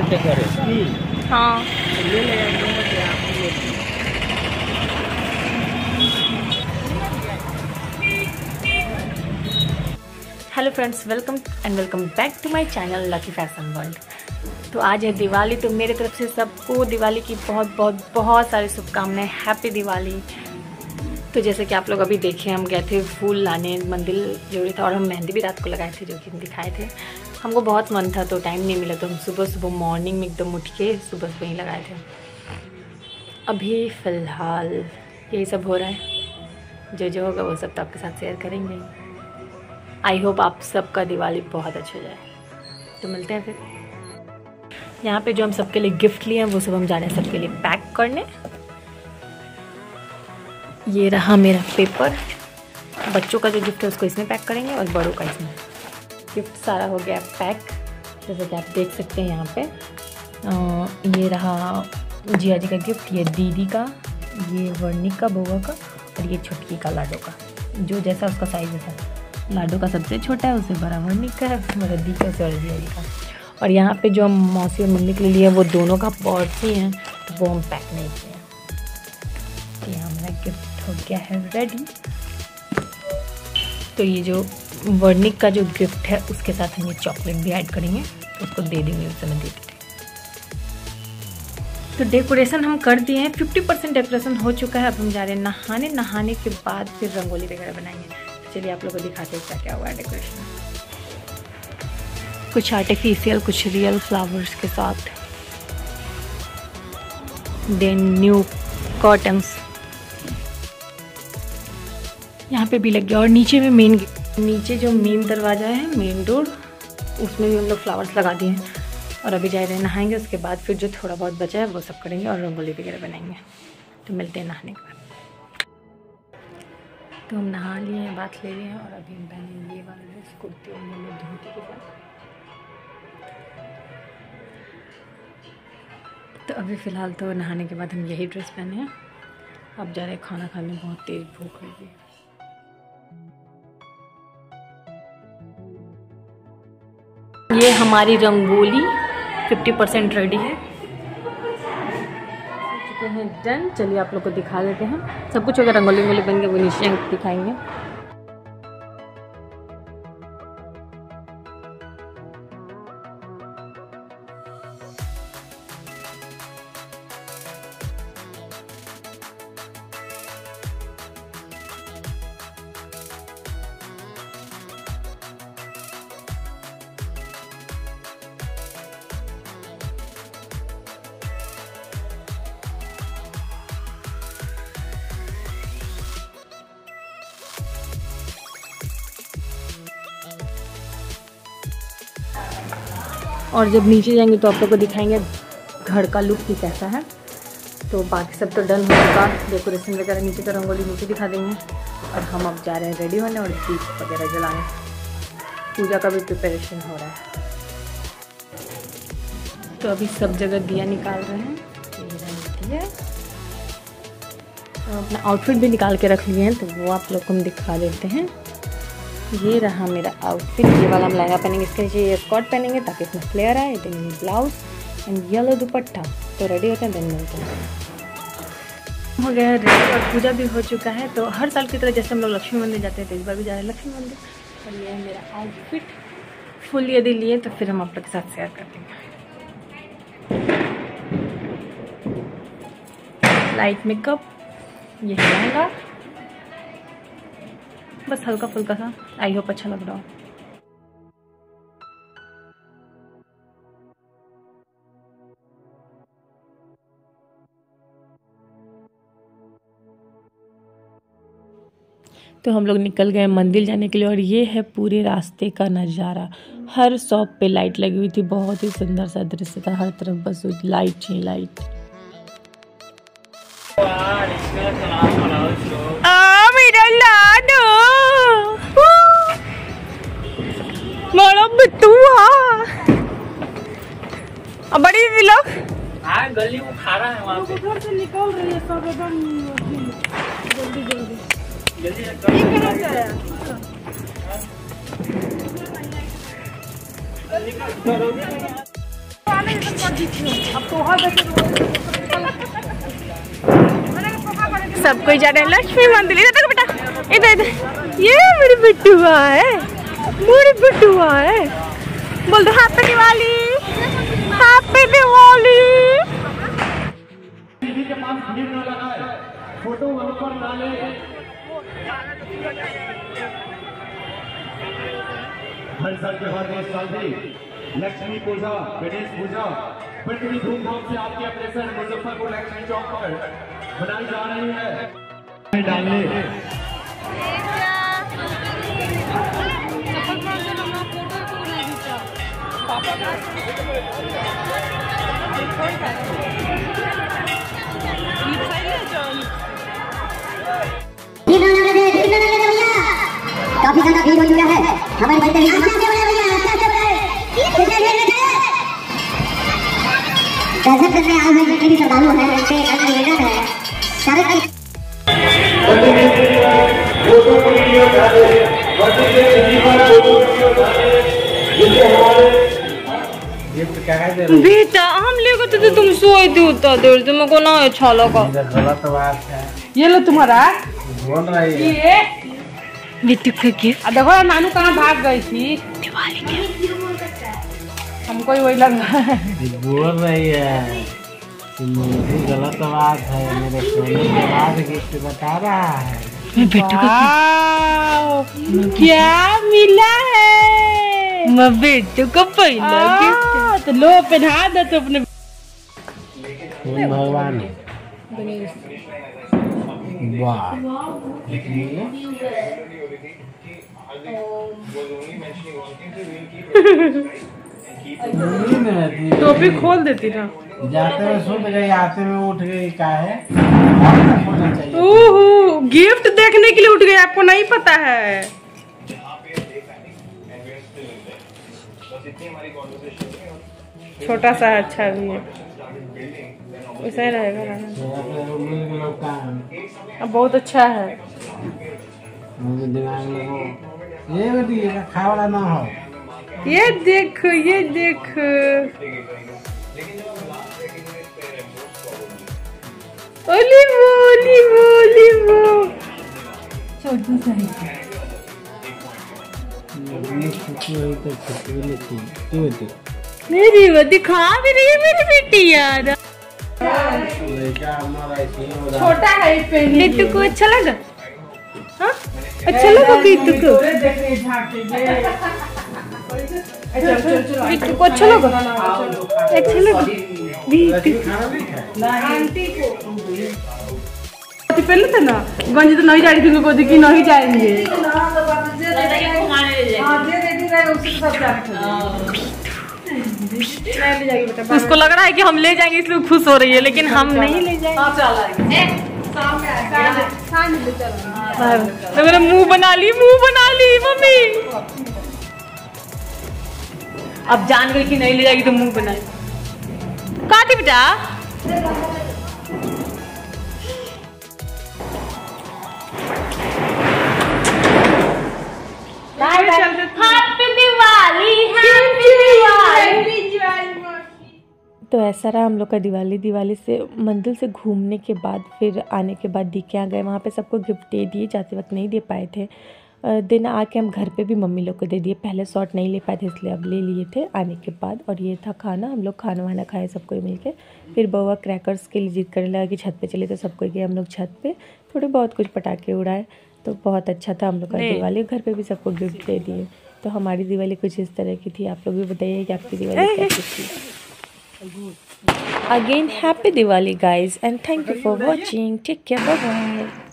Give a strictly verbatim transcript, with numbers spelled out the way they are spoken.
Birthday करे। हाँ ले ले यार। Hello friends, welcome and welcome back to my channel lucky fashion world. तो आज है दिवाली, तो मेरी तरफ से सबको दिवाली की बहुत बहुत बहुत सारी शुभकामनाएं। हैप्पी दिवाली। तो जैसे कि आप लोग अभी देखे, हम गए थे फूल लाने, मंदिर जरूरी था और हम मेहंदी भी रात को लगाए थे, जो कि हम दिखाए थे। हमको बहुत मन था तो टाइम नहीं मिला, तो हम सुबह सुबह मॉर्निंग में एकदम उठ के सुबह सुबह ही लगाए थे। अभी फ़िलहाल यही सब हो रहा है, जो जो होगा वो सब तो आपके साथ शेयर करेंगे। आई होप आप सबका दिवाली बहुत अच्छा जाए। तो मिलते हैं फिर। यहाँ पे जो हम सबके लिए गिफ्ट लिए हैं वो सब हम जा रहे हैं सबके लिए पैक करने। ये रहा मेरा पेपर। बच्चों का जो गिफ्ट है उसको इसमें पैक करेंगे और बड़ों का इसमें। गिफ्ट सारा हो गया पैक, जैसे कि आप देख सकते हैं यहाँ पे। आ, ये रहा जिया जी का गिफ्ट, ये दीदी का, ये वर्णिक का बुआ का, और ये छुटकी का लाडो का। जो जैसा उसका साइज है, लाडो का सबसे छोटा है, उससे बड़ा वर्णिक का है, मेरा दी का, और जिया जी का। और यहाँ पे जो हम मौसी और मम्मी के लिए लिए वो दोनों का पर्स ही हैं, तो वो हम पैक नहीं किए हैं। तो यहाँ हमारा गिफ्ट हो गया है रेडी। तो ये जो वर्णिक का जो गिफ्ट है उसके साथ हम ये चॉकलेट भी ऐड करेंगे, उसको दे देंगे, उस समय दे देंगे। तो डेकोरेशन हम कर दिए हैं, फिफ्टी परसेंट डेकोरेशन हो चुका है। अब हम जा रहे हैं नहाने। नहाने के बाद फिर रंगोली वगैरह बनाएंगे। तो चलिए आप लोगों को दिखाते हैं क्या क्या हुआ है डेकोरेशन। कुछ आर्टिफिशियल, कुछ रियल फ्लावर्स के साथ, देन न्यू कॉटन्स यहाँ पे भी लग गया। और नीचे में मेन नीचे जो मेन दरवाज़ा है, मेन डोर, उसमें भी हम लोग फ्लावर्स लगा दिए हैं। और अभी जा रहे हैं नहाएंगे, उसके बाद फिर जो थोड़ा बहुत बचा है वो सब करेंगे और रंगोली वगैरह बनाएंगे। तो मिलते हैं नहाने के बाद। तो हम नहा लिए हैं, बात ले लिए हैं, और अभी हम पहनेंगे ये वाला ड्रेस, कुर्ती और ये धोती के साथ। तो अभी फ़िलहाल तो नहाने के बाद हम यही ड्रेस पहने हैं। अब जा रहे हैं खाना खाने, बहुत तेज़ भूख लगी है। ये हमारी रंगोली फिफ्टी परसेंट रेडी है, चुके हैं डन। चलिए आप लोग को दिखा देते हैं। सब कुछ अगर रंगोली वंगोली बन गए वो नीचे दिखाएंगे। और जब नीचे जाएंगे तो आप लोग को दिखाएंगे घर का लुक भी कैसा है। तो बाकी सब तो डन हो चुका, डेकोरेशन वगैरह नीचे का, रंगोली नीचे दिखा देंगे। और हम अब जा रहे हैं रेडी होने और दीप वगैरह जलाने। पूजा का भी प्रिपरेशन हो रहा है। तो अभी सब जगह दिया निकाल रहे हैं। दिया तो अपना आउटफिट भी निकाल के रख लिए हैं, तो वो आप लोग को हम दिखा देते हैं। ये रहा मेरा आउटफिट। ये वाला हम लहंगा पहनेंगे, इसके नीचे ये स्कर्ट पहनेंगे ताकि इसमें फ्लेयर आए, then blouse and yellow dupatta. तो रेडी होते हैं, देन मिलते हैं। हो गया रेडी और पूजा भी हो चुका है। तो हर साल की तरह जैसे हम लोग लक्ष्मी मंदिर जाते हैं, तो इस बार भी जा रहे हैं लक्ष्मी मंदिर। और ये है मेरा आउटफिट। फुल यदि लिए तो फिर हम आप लोग के साथ शेयर कर देंगे। लाइट मेकअप, ये लहंगा, बस हल्का फुल्का सा। आई होप अच्छा लग रहा हो। तो हम लोग निकल गए मंदिर जाने के लिए। और ये है पूरे रास्ते का नज़ारा। हर शॉप पे लाइट लगी हुई थी, बहुत ही सुंदर सा दृश्य था। हर तरफ बस लाइट ही लाइट। बड़ा बिट्टू अब बड़ी लोग हाँ, गली वो खा रहा है वहाँ पे। घर से निकल रही है सब एकदम जल्दी जल्दी जल्दी अब तो हर सब कोई जा रहे हैं लक्ष्मी मंदिर। इधर देखो बेटा, इधर इधर। ये मेरी बिट्टुआ है, मेरी बिट्टुआ है। बोल दो हैप्पी दिवाली, हैप्पी दिवाली। के पास भीड़ न लगाए, फोटो वहां पर ना ले। हर साल के बाद इस साल भी लक्ष्मी पूजा, गणेश पूजा बड़ी धूमधाम से आपके अपने शहर मुजफ्फरपुर लक्ष्मी चौक पर बनाई जा रही है। डालने काफी ज्यादा भीड़ हो चुका है हमारे बंदे भी गजब करने आए हुए जितने भी श्रद्धालु हैं उनसे एक निवेदन है सारे बेटा हम लेकर तो तुम सोए थे उतना देर से, मेरे को ना अच्छा लगा। गलत बात है, ये लो तुम्हारा बोल रही है। ये बिट्टू का गिफ्ट। अब देखो नानू कहाँ भाग गई थी, दिवाली के हमको ही वही लग रहा है। बोल रही है कि मुझे गलत बात है, मेरे सोने के बाद गिफ्ट बता रहा है। बिट्टू का वाओ, क्या मिला है? मैं बिट्टू को पहला गिफ्ट। तो लो पहना दो तो अपने कौन भगवान है? वाह, टोपी खोल देती ना। जाते में सुत गई, आते में उठ गई, का है? ओहो, गिफ्ट देखने के लिए उठ गए, आपको नहीं पता है? छोटा सा अच्छा भी है, वैसा ही रहेगा ना। अब बहुत अच्छा है। दिमाग में वो ये बेटी खा वाला ना हो। ये देख, ये देख, ओली वो, ओली वो, ओली वो। छोटू सही मेरी वो दिखा भी रही है मेरी बेटी यार। छोटा है बिट्टू को अच्छा लगा? हाँ अच्छा लगा बिट्टू को? बिट्टू को अच्छा लगा? अच्छा लगा बिट्टू पहले था ना गंज तो नहीं जा रही थी, को कि नहीं जाएंगे। उसको लग रहा है कि हम ले जाएंगे इसलिए खुश हो रही है, लेकिन हम नहीं ले जाएंगे। मेरा मुंह बना ली, मुंह बना ली मम्मी। अब जान गई कि नहीं ले जाएगी तो मुंह बनाए। काटी बेटा। Happy Diwali, happy Diwali. तो ऐसा रहा हम लोग का दिवाली। दिवाली से मंदिर से घूमने के बाद फिर आने के बाद दी के यहाँ गए, वहाँ पे सबको गिफ्ट दे दिए, जाते वक्त नहीं दे पाए थे। दिन आके हम घर पे भी मम्मी लोग को दे दिए, पहले शॉट नहीं ले पाए थे इसलिए अब ले लिए थे आने के बाद। और ये था खाना, हम लोग खाना वाना खाए सबको मिल के। फिर बउआ क्रैकर्स के लिए जिद करने लगा कि छत पे चले, तो सबको गए हम लोग छत पे, थोड़े बहुत कुछ पटाखे उड़ाए, तो बहुत अच्छा था हम लोग का दिवाली। घर पे भी सबको गिफ्ट दे दिए। तो हमारी दिवाली कुछ इस तरह की थी। आप लोग भी बताइए कि आपकी दिवाली कैसी थी। Again happy Diwali guys and thank you for watching. Take care, bye bye.